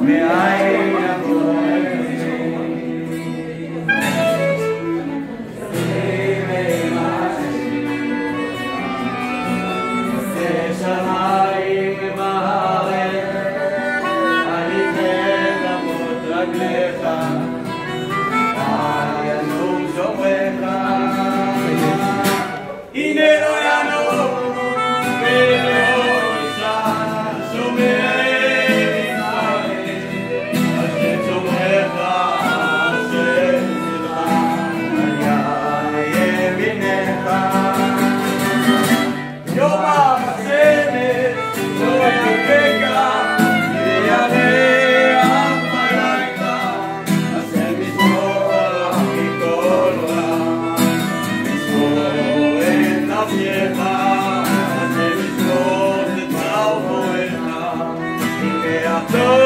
מאין יבוא שמיים בארץ, עליתם למות רגליך, אל ינום שומרך. הנה לא ינום ולא יישן שומר ישראל, השם שומרך, השם שלך, על ימינך. יום השמש לא ירפך, וירח בלילה, השם ישמור מכל רע, ישמור את נפשך, השם ישמור את צער מורך, הנה הטוב